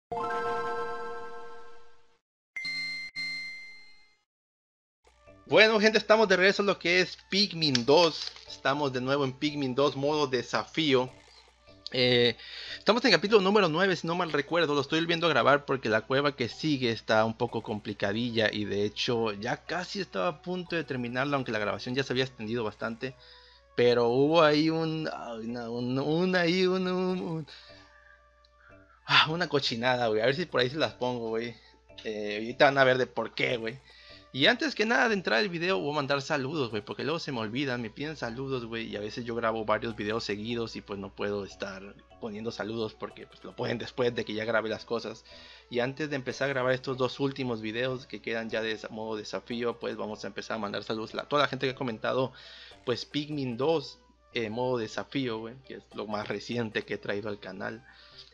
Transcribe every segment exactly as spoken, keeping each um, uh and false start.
Bueno, gente, estamos de regreso a lo que es Pikmin dos. Estamos de nuevo en Pikmin dos modo desafío. Eh, estamos en el capítulo número nueve, si no mal recuerdo. Lo estoy volviendo a grabar porque la cueva que sigue está un poco complicadilla. Y de hecho ya casi estaba a punto de terminarla, aunque la grabación ya se había extendido bastante. Pero hubo ahí un... Una, un, un, ahí un, un, un ah, una cochinada, güey. A ver si por ahí se las pongo, güey. Eh, ahorita van a ver de por qué, güey. Y antes que nada de entrar al video voy a mandar saludos, güey, porque luego se me olvidan, me piden saludos, güey, y a veces yo grabo varios videos seguidos y pues no puedo estar poniendo saludos porque pues lo pueden después de que ya grabe las cosas. Y antes de empezar a grabar estos dos últimos videos que quedan ya de modo desafío, pues vamos a empezar a mandar saludos a toda la gente que ha comentado, pues Pikmin dos eh, modo desafío, güey, que es lo más reciente que he traído al canal.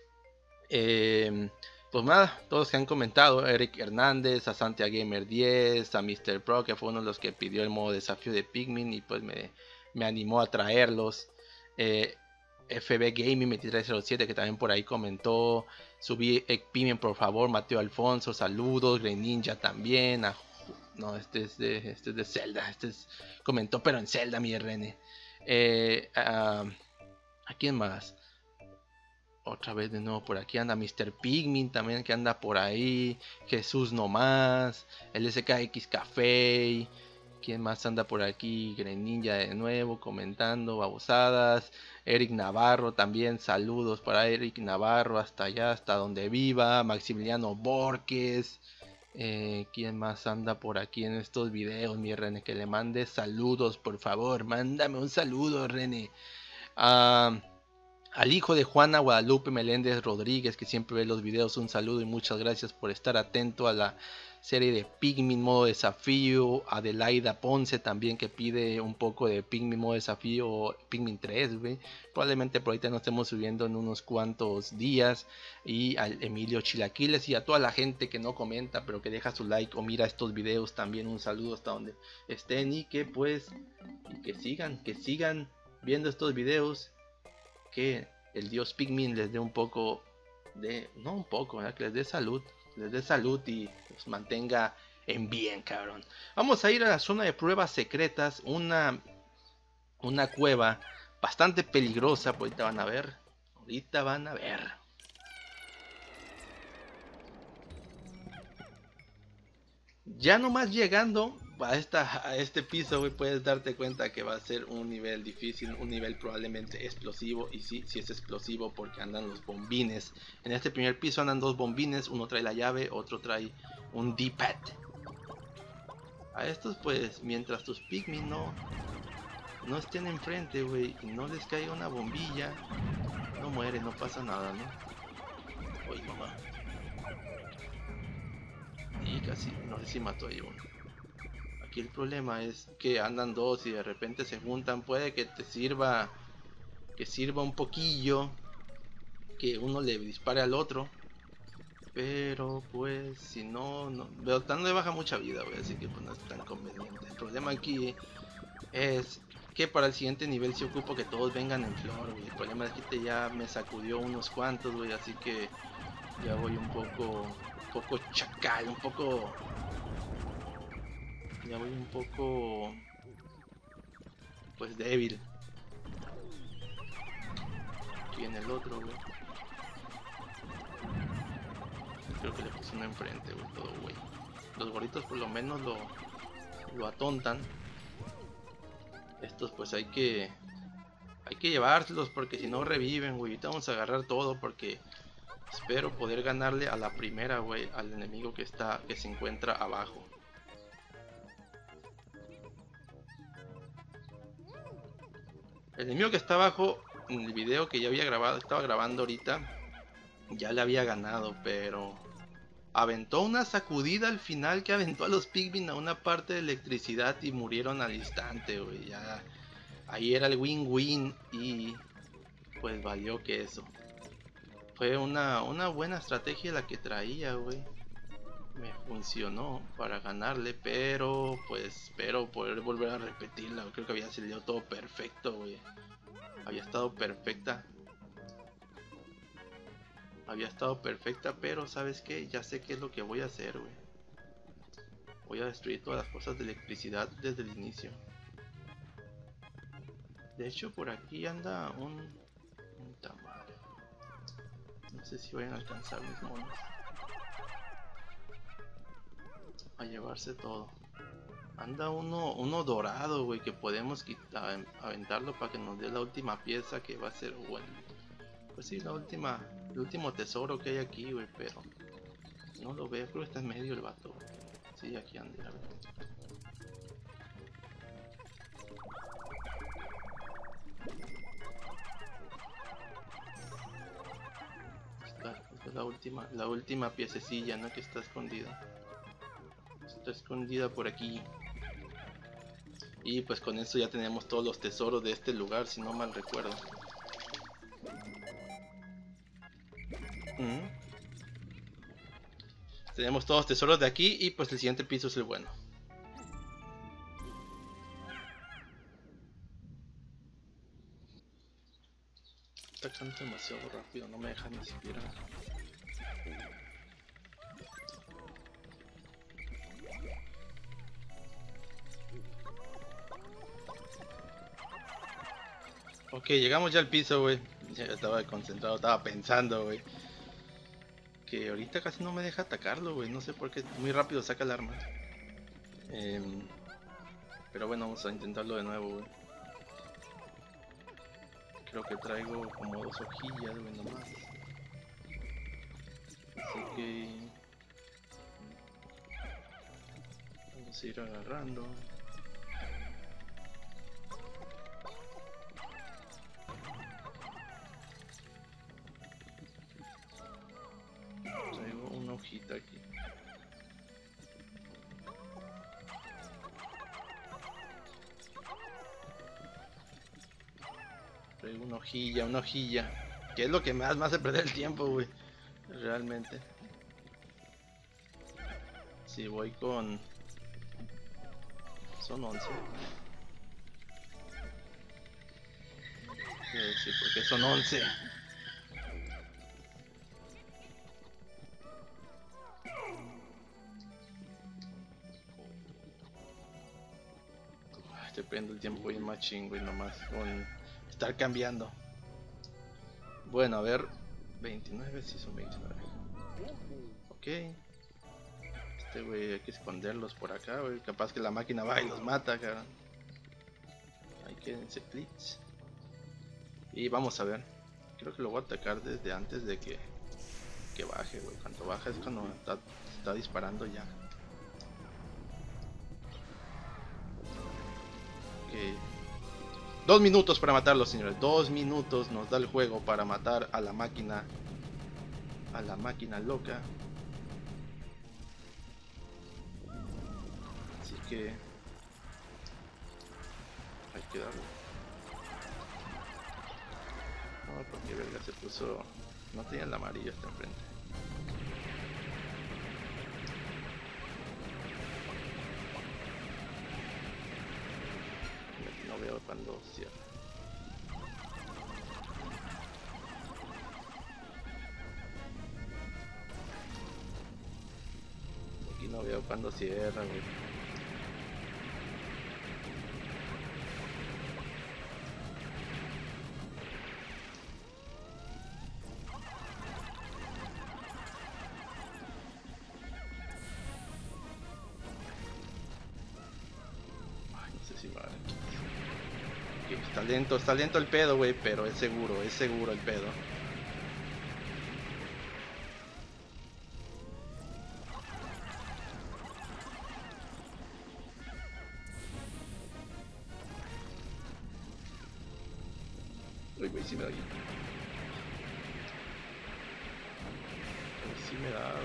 Eh, pues nada, todos que han comentado, Eric Hernández, a Santiago Gamer diez, a mister Pro, que fue uno de los que pidió el modo desafío de Pikmin y pues me, me animó a traerlos. Eh, F B Gaming veintitrés cero siete, que también por ahí comentó. Subí Pikmin, por favor, Mateo Alfonso, saludos. Grey Ninja también. A, no, este es de, este es de Zelda, este es, comentó, pero en Zelda, mi R N. Eh, a, ¿A quién más? Otra vez de nuevo por aquí anda mister Pikmin también, que anda por ahí. Jesús nomás. El S K X Café. ¿Quién más anda por aquí? Greninja de nuevo comentando babosadas. Eric Navarro también. Saludos para Eric Navarro hasta allá, hasta donde viva. Maximiliano Borges. Eh, ¿Quién más anda por aquí en estos videos, mi René? Que le mande saludos, por favor. Mándame un saludo, René. Ah... Al hijo de Juana Guadalupe Meléndez Rodríguez, que siempre ve los videos, un saludo y muchas gracias por estar atento a la serie de Pikmin modo desafío. Adelaida Ponce también, que pide un poco de Pikmin modo desafío, Pikmin tres, güey. Probablemente por ahorita no estemos subiendo en unos cuantos días. Y al Emilio Chilaquiles y a toda la gente que no comenta pero que deja su like o mira estos videos, también un saludo hasta donde estén. Y que pues que sigan, que sigan viendo estos videos, que el dios Pikmin les dé un poco de, no un poco, ¿verdad? Que les dé salud, les dé salud y los mantenga en bien, cabrón. Vamos a ir a la zona de pruebas secretas, una, una cueva bastante peligrosa, pues ahorita van a ver, ahorita van a ver. Ya nomás llegando a, esta, a este piso, güey, puedes darte cuenta que va a ser un nivel difícil, un nivel probablemente explosivo. Y sí, sí es explosivo porque andan los bombines. En este primer piso andan dos bombines, uno trae la llave, otro trae un D-pad. A estos pues, mientras tus Pikmin no, no estén enfrente, güey, y no les caiga una bombilla, no muere, no pasa nada, ¿no? Uy, mamá. Y casi, no sé si mató ahí uno. Aquí el problema es que andan dos y de repente se juntan. Puede que te sirva, que sirva un poquillo, que uno le dispare al otro. Pero pues si no, no veo, tan de baja mucha vida, wey, así que pues no es tan conveniente. El problema aquí es que para el siguiente nivel si ocupo que todos vengan en flor, wey. El problema es que este ya me sacudió unos cuantos, wey, así que ya voy un poco, un poco chacal, un poco... Ya voy un poco... pues débil. Aquí viene el otro, güey. Creo que le puse uno enfrente, güey, todo, güey. Los gorritos por lo menos lo, lo atontan. Estos pues hay que... Hay que llevárselos porque si no reviven, güey. Ahorita vamos a agarrar todo porque... Espero poder ganarle a la primera, güey, al enemigo que está, que se encuentra abajo. El enemigo que está abajo, en el video que ya había grabado, estaba grabando ahorita, ya le había ganado, pero aventó una sacudida al final que aventó a los Pikmin a una parte de electricidad y murieron al instante, güey. Ya ahí era el win-win y pues valió que eso. Fue una, una buena estrategia la que traía, güey. Me funcionó para ganarle, pero pues espero poder volver a repetirla. Creo que había salido todo perfecto, güey. Había estado perfecta. Había estado perfecta, pero ¿sabes qué? Ya sé qué es lo que voy a hacer, güey. Voy a destruir todas las cosas de electricidad desde el inicio. De hecho, por aquí anda un... un tamal. No sé si vayan a alcanzar mis monos a llevarse todo. Anda uno, uno dorado, güey, que podemos quitar, aventarlo para que nos dé la última pieza que va a ser, bueno, pues sí, la última, el último tesoro que hay aquí, güey, pero no lo veo, creo que está en medio el vato, güey. Sí, aquí anda, a ver. Esta, esta es la última, la última piececilla, ¿no? Que está escondida. Está escondida por aquí. Y pues con eso ya tenemos todos los tesoros de este lugar, si no mal recuerdo. ¿Mm? Tenemos todos los tesoros de aquí y pues el siguiente piso es el bueno. Está cantando demasiado rápido, no me deja ni siquiera. Ok, llegamos ya al piso, güey. Ya estaba concentrado, estaba pensando, güey. Que ahorita casi no me deja atacarlo, güey. No sé por qué. Muy rápido saca el arma. Eh, pero bueno, vamos a intentarlo de nuevo, güey. Creo que traigo como dos hojillas, güey, nomás. Así que... vamos a ir agarrando. Traigo una hojita aquí. Traigo una hojilla, una hojilla. Que es lo que más me hace perder el tiempo, güey. Realmente. Si voy con... son once. Quiero decir, porque son once. Estoy perdiendo el tiempo bien machín, güey, nomás con estar cambiando. Bueno, a ver, veintinueve, si sí son veintinueve. Ok. Este güey hay que esconderlos por acá, güey. Capaz que la máquina va y los mata, cabrón. Ahí quédense, please. Y vamos a ver. Creo que lo voy a atacar desde antes de que, que baje, güey. Cuando baja es cuando está, está disparando ya. Ok. Dos minutos para matarlo, señores. Dos minutos nos da el juego para matar a la máquina. A la máquina loca. Así que... hay que darle. No, porque verga se puso... no tenía el amarillo hasta enfrente. No veo cuando cierra. Aquí no veo cuando cierra, güey. Ay, no sé si va. Okay, está lento, está lento el pedo, güey, pero es seguro, es seguro el pedo. Uy, güey, sí me da. Uy, sí me da.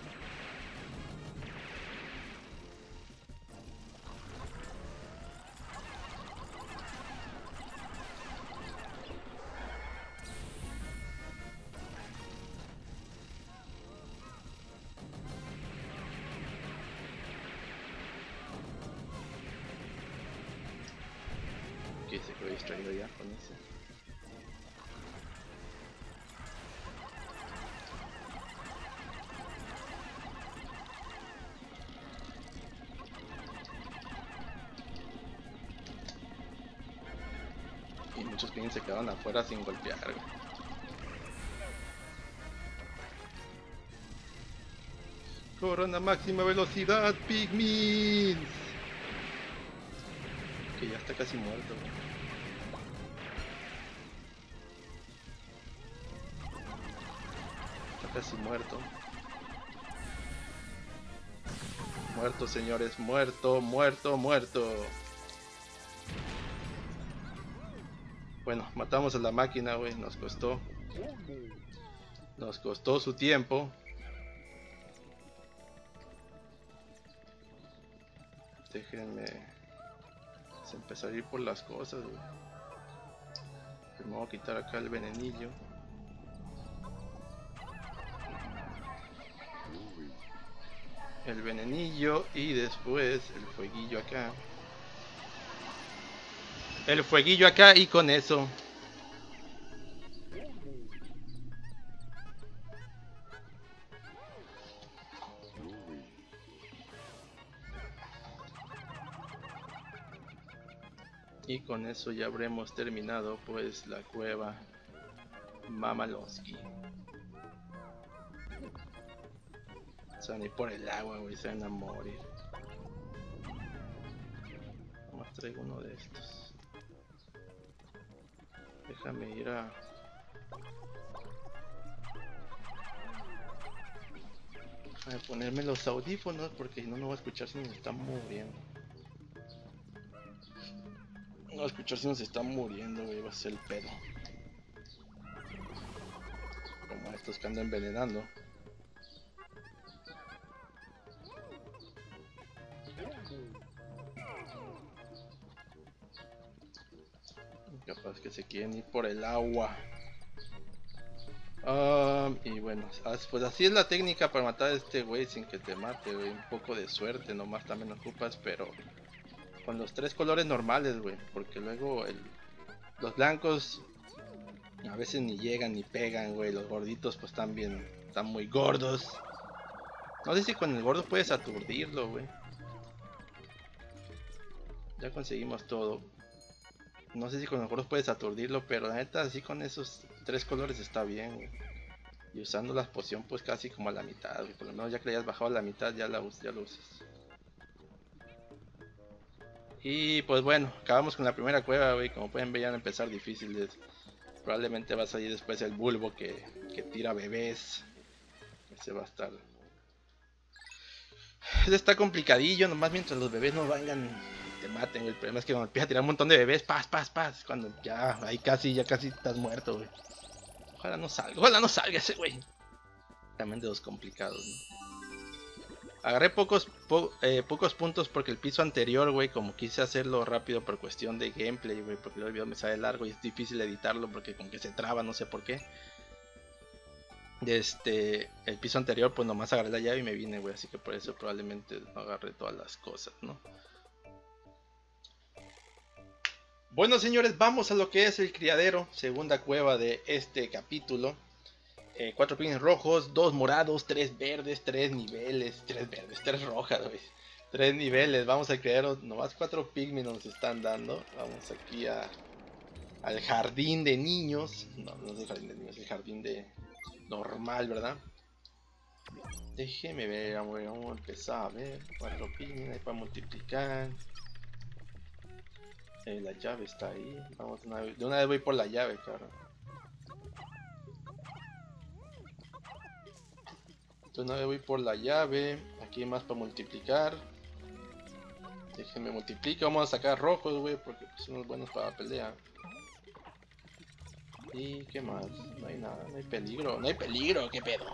Que se quedó distraído ya con ese. muchos Pikmin se quedaron afuera sin golpear, güey. Corran a máxima velocidad, Pikmin. Que ya está casi muerto, güey. Está casi muerto. Muerto, señores, muerto, muerto, muerto. Bueno, matamos a la máquina, güey, nos costó. Nos costó su tiempo. Déjenme empezar a ir por las cosas, güey. Me voy a quitar acá el venenillo. El venenillo y después el fueguillo acá. El fueguillo acá y con eso. Y con eso ya habremos terminado pues la cueva Mamalonsky. Se van a ir por el agua, güey, se van a morir. Nomás traigo uno de estos. Déjame ir a... Déjame ponerme los audífonos porque no me voy a escuchar si me están muriendo. No voy a escuchar si nos están muriendo, güey, va a ser el pedo. Como estos que andan envenenando. Capaz que se quieren ir por el agua. Um, y bueno, pues así es la técnica para matar a este güey sin que te mate, güey. Un poco de suerte nomás también ocupas, pero con los tres colores normales, güey. Porque luego el, los blancos a veces ni llegan ni pegan, güey. Los gorditos pues también están muy gordos. No sé si con el gordo puedes aturdirlo, güey. Ya conseguimos todo. No sé si con los gordos puedes aturdirlo, pero la neta así con esos tres colores está bien, güey. Y usando la poción pues casi como a la mitad, güey. Por lo menos ya que le hayas bajado a la mitad ya, la, ya lo usas. Y pues bueno, acabamos con la primera cueva, güey. Como pueden ver ya van a empezar difíciles. Probablemente va a salir después el bulbo que, que tira bebés. Ese va a estar... Ese está complicadillo, nomás mientras los bebés no vengan... te maten, el problema es que cuando empieza a tirar un montón de bebés, paz, paz, paz, cuando ya, ahí casi, ya casi estás muerto, güey. Ojalá no salga, ojalá no salga ese güey. También de los complicados, ¿no? Agarré pocos, po, eh, pocos puntos porque el piso anterior, güey, como quise hacerlo rápido por cuestión de gameplay, güey, porque el video me sale largo y es difícil editarlo porque como que se traba, no sé por qué. Este, el piso anterior, pues nomás agarré la llave y me vine, güey, así que por eso probablemente no agarré todas las cosas, ¿no? Bueno, señores, vamos a lo que es el criadero, segunda cueva de este capítulo. Eh, cuatro Pikmin rojos, dos morados, tres verdes, tres niveles, tres verdes, tres rojas, güey. Tres niveles, vamos al criadero, nomás cuatro Pikmin nos están dando. Vamos aquí a, al jardín de niños. No, no es el jardín de niños, es el jardín de normal, ¿verdad? Déjeme ver, vamos, vamos a empezar a ver. Cuatro Pikmin ahí para multiplicar. Eh, la llave está ahí. Vamos una vez, de una vez voy por la llave, cabrón. De una vez voy por la llave. Aquí hay más para multiplicar. Déjenme multiplicar. Vamos a sacar rojos, güey, porque pues, son los buenos para la pelea. ¿Y qué más? No hay nada, no hay peligro. No hay peligro, qué pedo.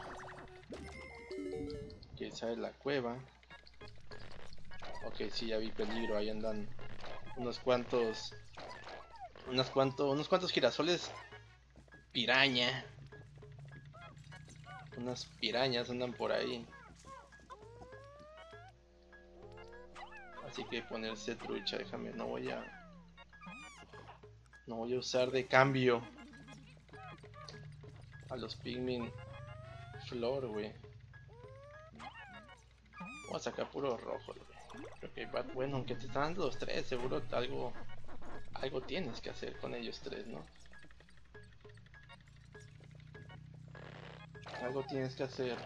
Aquí sale la cueva. Ok, sí, ya vi peligro. Ahí andan unos cuantos unos cuantos unos cuantos girasoles piraña, unas pirañas andan por ahí, así que ponerse trucha. Déjame, no voy a no voy a usar de cambio a los Pikmin flor, güey. Vamos a sacar puro rojo, güey. Creo que va bueno, aunque te están dando los tres, seguro algo Algo tienes que hacer con ellos tres, ¿no? Algo tienes que hacer.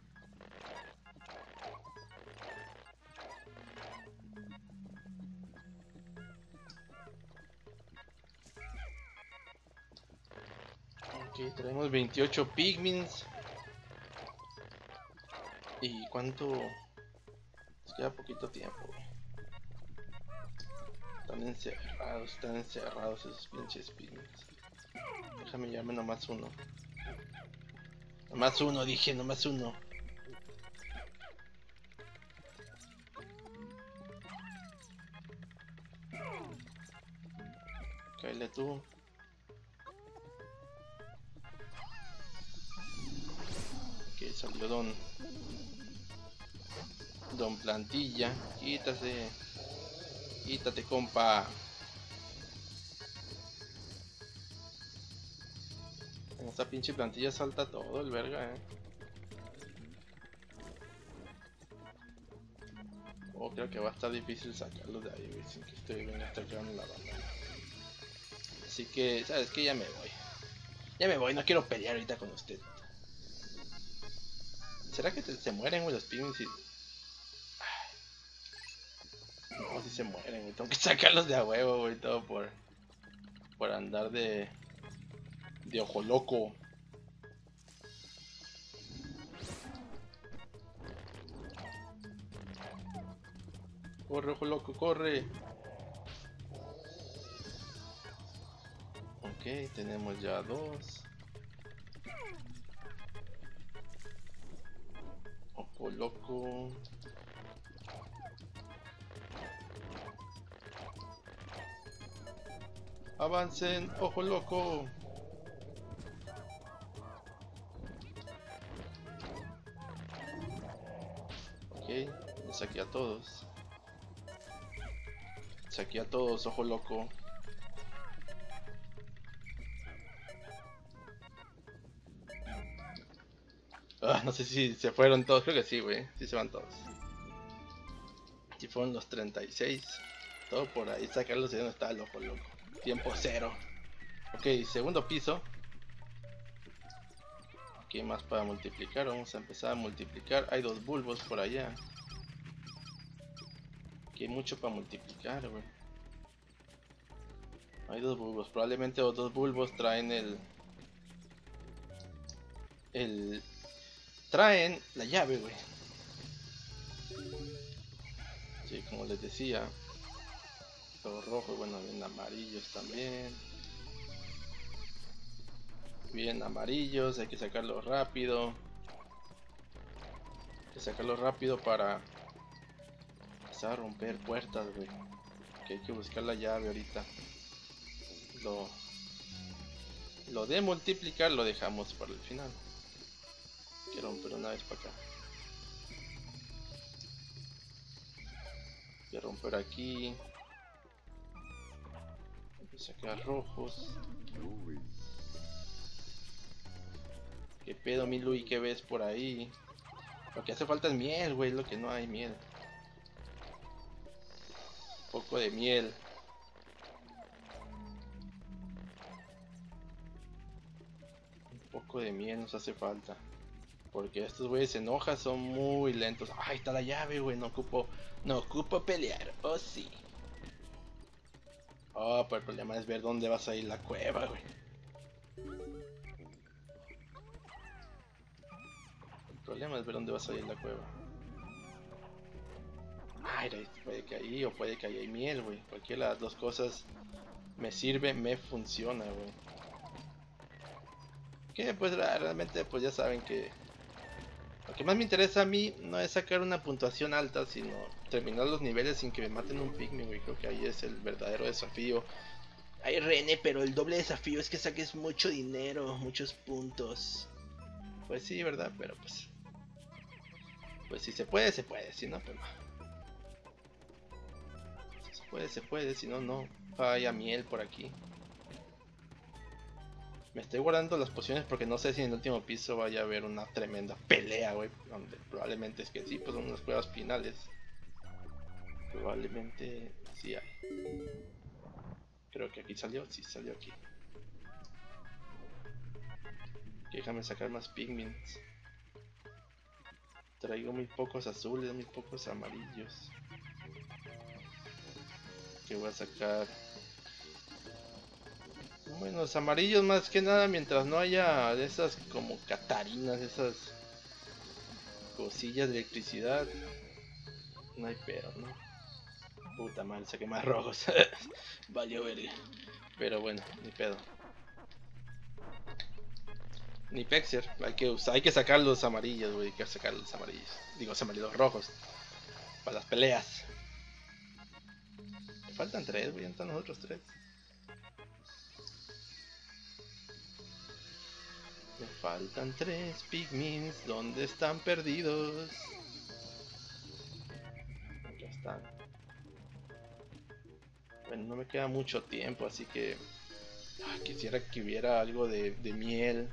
Ok, tenemos veintiocho pigmins. ¿Y cuánto? Nos queda poquito tiempo. Están encerrados, están encerrados esos pinches pigmins. Déjame llevarme nomás uno. Nomás uno, dije, nomás uno. Cáele tú. Ok, salió Don. Don Plantilla. Quítase. Quítate, compa. En esta pinche plantilla salta todo el verga, eh. Oh, creo que va a estar difícil sacarlos de ahí, güey, sin que estoy venga a estar quedando la banda. Así que, ¿sabes qué? Ya me voy. Ya me voy, no quiero pelear ahorita con usted. ¿Será que te, se mueren, güey, los pigmins? Y... no, si se mueren, güey. Tengo que sacarlos de a huevo, güey, todo por... por andar de... de ojo loco. Corre, ojo loco, corre. Ok, tenemos ya dos. Ojo loco. Avancen, ojo loco. Ok, me saqué a todos. Saqué a todos, ojo loco. Ah, no sé si se fueron todos, creo que sí, güey. Sí se van todos. Si fueron los treinta y seis. Todo por ahí, sacarlos de donde está el ojo loco. Tiempo cero. Ok, segundo piso. Aquí más para multiplicar, vamos a empezar a multiplicar. Hay dos bulbos por allá. Aquí hay mucho para multiplicar, güey. Hay dos bulbos, probablemente los dos bulbos traen el... El... Traen la llave, güey. Sí, como les decía. Los rojos, bueno, bien amarillos también. Bien amarillos, hay que sacarlos rápido. Hay que sacarlos rápido para empezar a romper puertas, güey. Que hay que buscar la llave ahorita. Lo, lo de multiplicar lo dejamos para el final. Hay que romper una vez para acá. Hay que romper aquí. Hay que sacar rojos. ¿Qué pedo, mi Luis? ¿Qué ves por ahí? Lo que hace falta es miel, güey. Lo que no hay miel. Un poco de miel. Un poco de miel nos hace falta. Porque estos güeyes se enojan, son muy lentos. Ahí está la llave, güey. No ocupo, no ocupo pelear. Oh, sí. Oh, pero el problema es ver dónde va a salir la cueva, güey. El problema es ver dónde va a salir la cueva. Ay, puede que ahí o puede que ahí hay miel, güey. Cualquiera de las dos cosas me sirve, me funciona, güey. Que pues realmente pues ya saben que lo que más me interesa a mí no es sacar una puntuación alta, sino terminar los niveles sin que me maten un pigmin, güey. Creo que ahí es el verdadero desafío. Ay, René, pero el doble desafío es que saques mucho dinero, muchos puntos. Pues sí, ¿verdad? Pero pues... pues si se puede, se puede. Si no, pues no. Si se puede, se puede. Si no, no. Vaya miel por aquí. Me estoy guardando las pociones porque no sé si en el último piso vaya a haber una tremenda pelea, güey. Donde probablemente es que sí, pues son unas pruebas finales. Probablemente sí hay. Creo que aquí salió, sí salió aquí. Déjame sacar más pigments. Traigo muy pocos azules, muy pocos amarillos. Que voy a sacar. Bueno, los amarillos más que nada mientras no haya de esas como catarinas, esas cosillas de electricidad. No hay pedo, ¿no? Puta madre, saqué más rojos. Valió verga. Pero bueno, ni pedo. Ni Pexer, hay que usar, hay que sacar los amarillos, güey, hay que sacar los amarillos. Digo, los amarillos rojos. Para las peleas. Me faltan tres, güey, están los otros tres. Me faltan tres pigmins, ¿dónde están perdidos? Acá están. Bueno, no me queda mucho tiempo, así que ah, quisiera que hubiera algo de, de miel.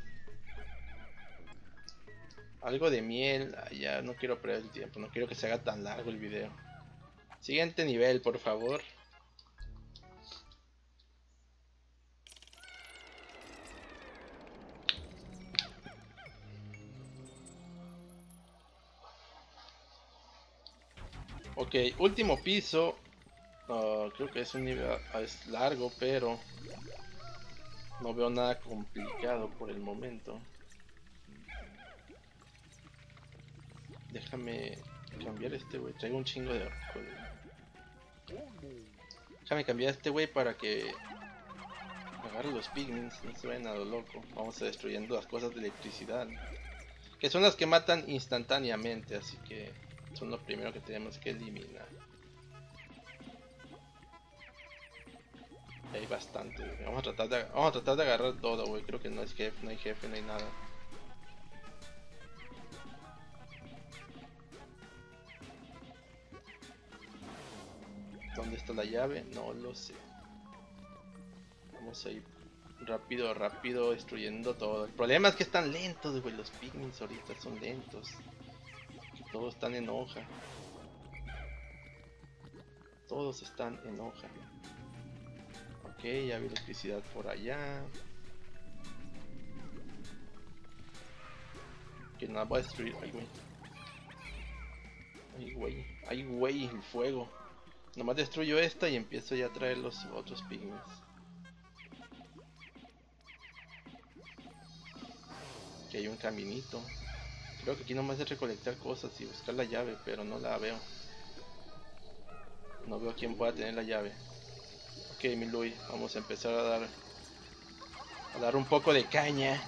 Algo de miel, ah, ya no quiero perder el tiempo, no quiero que se haga tan largo el video. Siguiente nivel, por favor. Ok, último piso. Uh, creo que es un nivel es largo, pero no veo nada complicado por el momento. Déjame cambiar este güey. Traigo un chingo de rojo. Déjame cambiar este güey para que agarre los pigments. No se vayan a lo loco. Vamos a destruyendo las cosas de electricidad, que son las que matan instantáneamente. Así que son lo primero que tenemos que eliminar. Hay bastante. Vamos a tratar de, vamos a tratar de agarrar todo, güey. Creo que no es jefe, no hay jefe, no hay nada. ¿Dónde está la llave? No lo sé. Vamos a ir rápido, rápido, destruyendo todo. El problema es que están lentos, güey. Los pigments ahorita son lentos. Que todos están en hoja. Todos están en hoja. Ok, ya vi electricidad por allá. Que nada va a destruir. Ay, güey. Ay, güey. Ay, güey, el fuego. Nomás destruyo esta y empiezo ya a traer los otros pigments. Aquí hay un caminito. Creo que aquí nomás es recolectar cosas y buscar la llave, pero no la veo. No veo quién pueda tener la llave. Ok, mi Luis, vamos a empezar a dar a dar un poco de caña.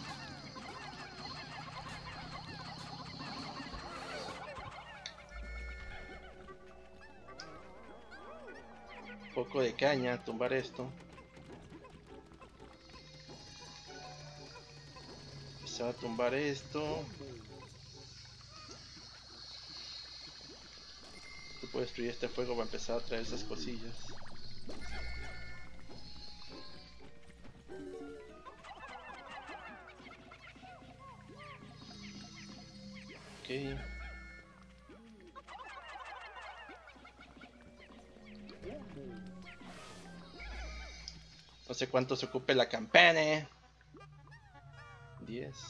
Un poco de caña, tumbar esto. Empezar a tumbar esto. Se puede destruir este fuego para empezar a traer esas cosillas. Ok. No sé cuánto se ocupe la campana. diez.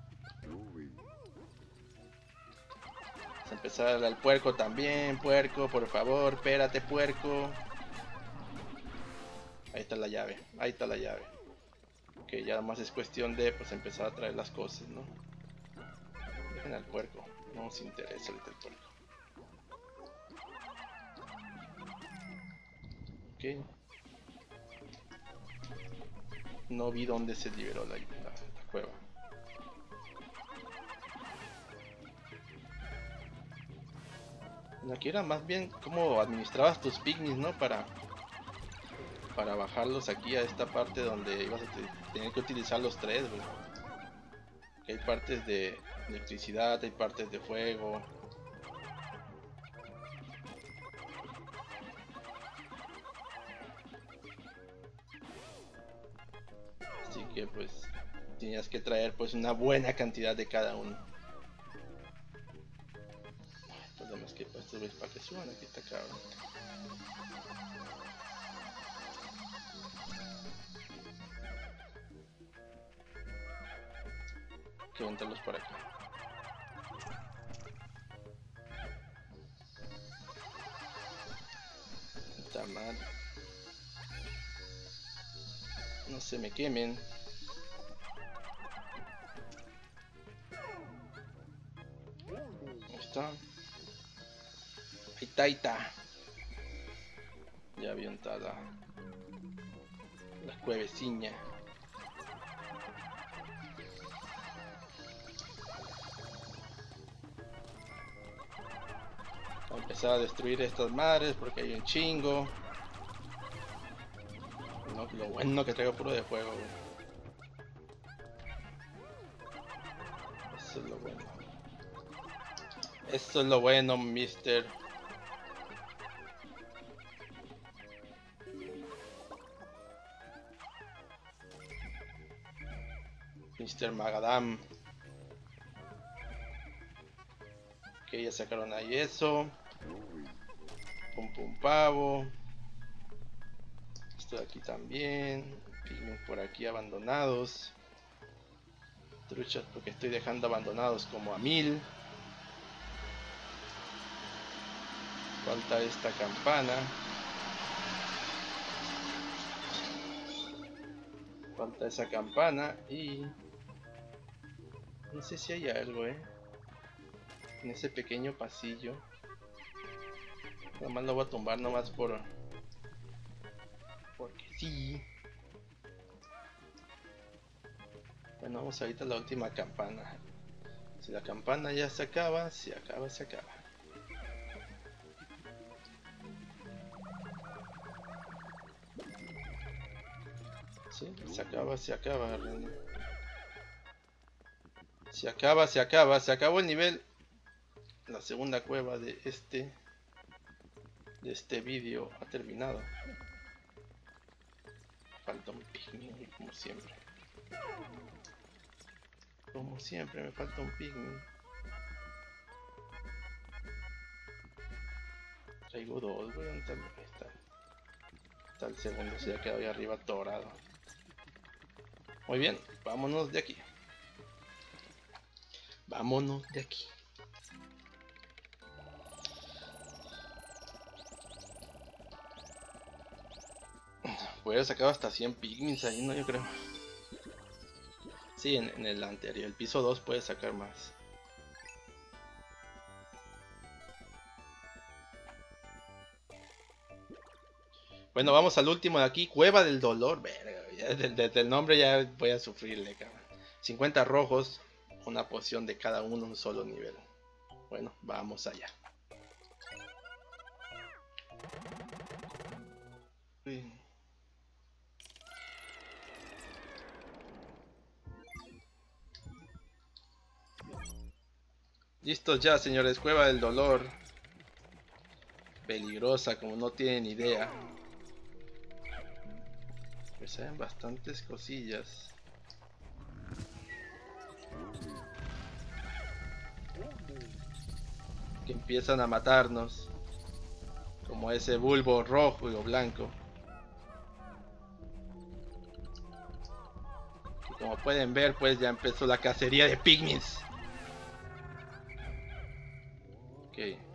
Vamos a empezar a darle al puerco también. Puerco, por favor, espérate, puerco. Ahí está la llave, ahí está la llave. Ok, ya más es cuestión de pues empezar a traer las cosas, ¿no? Dejen al puerco, no nos interesa ahorita el puerco. Ok. No vi dónde se liberó la, la, la cueva. Aquí era más bien cómo administrabas tus pigmies, ¿no? Para, para bajarlos aquí a esta parte donde ibas a tener que utilizar los tres, güey. Que hay partes de electricidad, hay partes de fuego. Así que pues tenías que traer pues una buena cantidad de cada uno. Entonces que pues para que suban, aquí está cabrón. Que entrarlos por acá. Está mal. No se me quemen. Ahí está. Ahí está, ahí está. Ya avientada la cueveciña. Voy a empezar a destruir estas madres porque hay un chingo. No, lo bueno que traigo puro de fuego, güey. Eso es lo bueno. Eso es lo bueno, mister. mister Magadam. Ok, ya sacaron ahí eso. Pum pum pavo. Esto de aquí también. Pigmen por aquí abandonados. Truchas porque estoy dejando abandonados como a mil. Falta esta campana. Falta esa campana y... no sé si hay algo, eh. En ese pequeño pasillo. Nada más lo voy a tumbar nomás por... porque sí. Bueno, vamos ahorita a la última campana. Si la campana ya se acaba, se acaba, se acaba. Sí, se acaba, se acaba. Se acaba, se acaba, se acabó el nivel. La segunda cueva de este de este vídeo ha terminado. Falta un pigmin, como siempre. Como siempre me falta un pigmin. Traigo dos, voy a entrar. Ahí está. Está el segundo, se ha quedado ahí arriba atorado. Muy bien, vámonos de aquí. Vámonos de aquí. Puedo sacar hasta cien pigmins ahí, ¿no? Yo creo. Sí, en, en el anterior, el piso dos puede sacar más. Bueno, vamos al último de aquí, Cueva del Dolor. Verga, ya desde, desde el nombre ya voy a sufrirle, cabrón. cincuenta rojos, una poción de cada uno, un solo nivel. Bueno, vamos allá. Sí. Listos ya, señores, Cueva del Dolor. Peligrosa, como no tienen idea. Pues hay bastantes cosillas. Que empiezan a matarnos. Como ese bulbo rojo o blanco. Y como pueden ver, pues ya empezó la cacería de pigmins. Ok.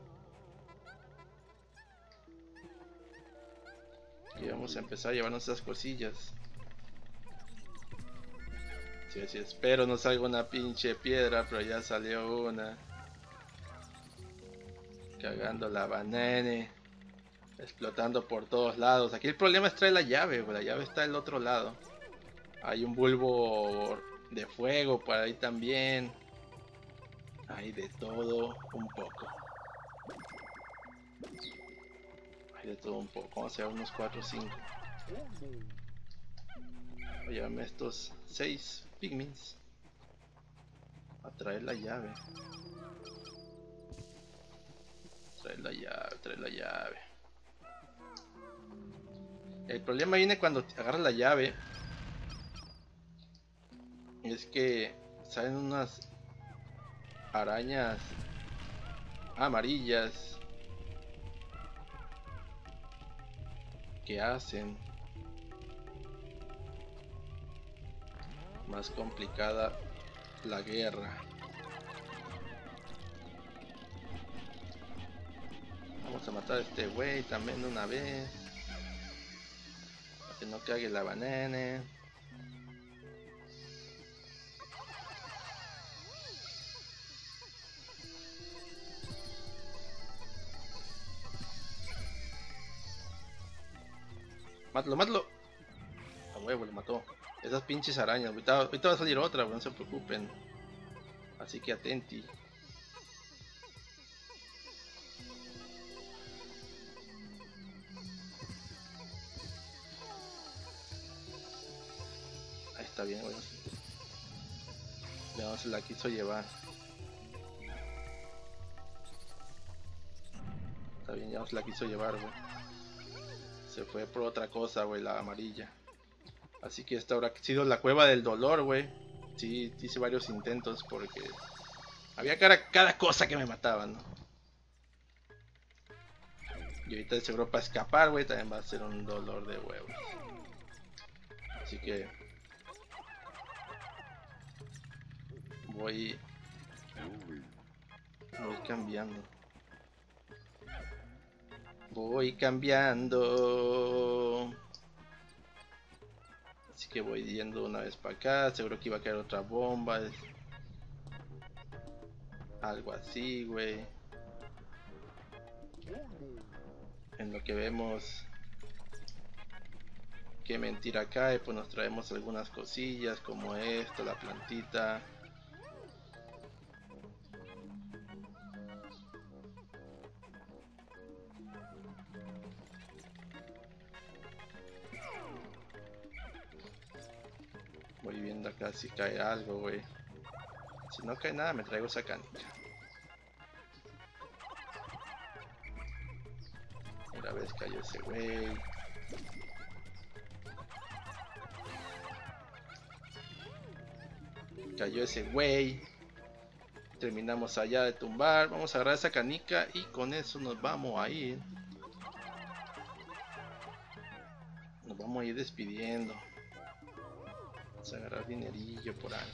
Y vamos a empezar a llevarnos esas cosillas. Sí, sí, espero no salga una pinche piedra, pero ya salió una. Cagando la banana. Explotando por todos lados. Aquí el problema es traer la llave, la llave está del otro lado. Hay un bulbo de fuego por ahí también. Hay de todo un poco. Hay de todo un poco. Vamos a hacer unos cuatro o cinco. Voy a llevarme estos seis pigmins. A traer la llave. Traer la llave, traer la llave. El problema viene cuando agarras la llave. Es que salen unas arañas amarillas que hacen más complicada la guerra. Vamos a matar a este güey también de una vez, para que no cague la banana. Mátalo, mátalo. A huevo, lo mató. Esas pinches arañas. Ahorita, ahorita va a salir otra, no se preocupen. Así que atenti. Ahí está bien, güey. Ya se la quiso llevar. Está bien, ya se la quiso llevar, güey. Se fue por otra cosa, güey, la amarilla. Así que esta habrá sido la cueva del dolor, güey. Sí, hice varios intentos porque había cada, cada cosa que me mataba, ¿no? Y ahorita seguro para escapar, güey, también va a ser un dolor de huevos. Así que voy voy cambiando. Voy cambiando. Así que voy yendo una vez para acá. Seguro que iba a caer otra bomba. Algo así, güey. En lo que vemos qué mentira cae, pues nos traemos algunas cosillas como esto, la plantita. Voy viendo acá si cae algo, güey. Si no cae nada, me traigo esa canica. Una vez cayó ese güey. Cayó ese güey. Terminamos allá de tumbar. Vamos a agarrar esa canica y con eso nos vamos a ir. Nos vamos a ir despidiendo. Vamos a agarrar dinerillo por ahí.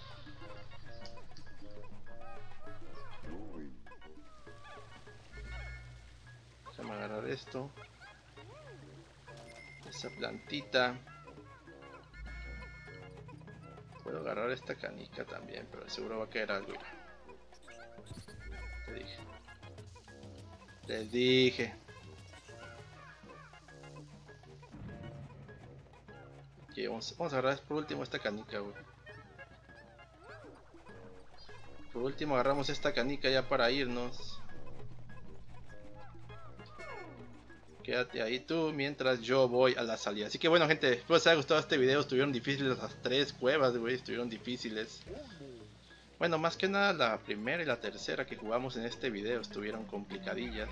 Déjame agarrar esto. Esa plantita. Puedo agarrar esta canica también, pero seguro va a caer algo. Te dije. Les dije. Okay, vamos, vamos a agarrar por último esta canica, güey. Por último agarramos esta canica ya para irnos. Quédate ahí tú mientras yo voy a la salida. Así que bueno, gente, espero les haya gustado este video. Estuvieron difíciles las tres cuevas, güey. Estuvieron difíciles. Bueno, más que nada la primera y la tercera que jugamos en este video estuvieron complicadillas.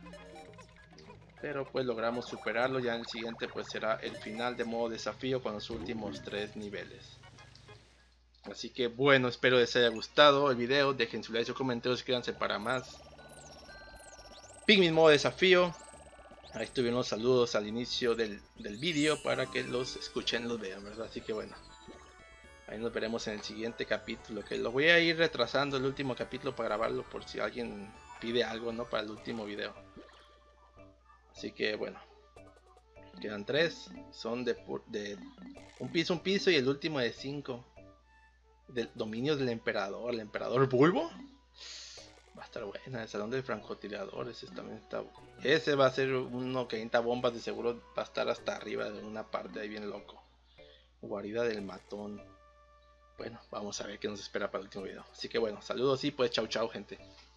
Pero pues logramos superarlo. Ya en el siguiente pues será el final de modo desafío con los últimos tres niveles. Así que bueno, espero les haya gustado el video. Dejen su like, su comentario, suscríbanse para más. Pikmin modo desafío. Ahí estuvieron los saludos al inicio del, del vídeo para que los escuchen, los vean, ¿verdad? Así que bueno, ahí nos veremos en el siguiente capítulo, que lo voy a ir retrasando el último capítulo para grabarlo por si alguien pide algo, ¿no? Para el último video. Así que bueno, quedan tres, son de, de un piso, un piso y el último de cinco. Del dominio del emperador, el emperador Bulbo. Va a estar buena, el salón del francotirador, ese también está. Ese va a ser uno que quinientas bombas, de seguro va a estar hasta arriba de una parte ahí bien loco. Guarida del matón. Bueno, vamos a ver qué nos espera para el último video. Así que bueno, saludos y pues chau chau, gente.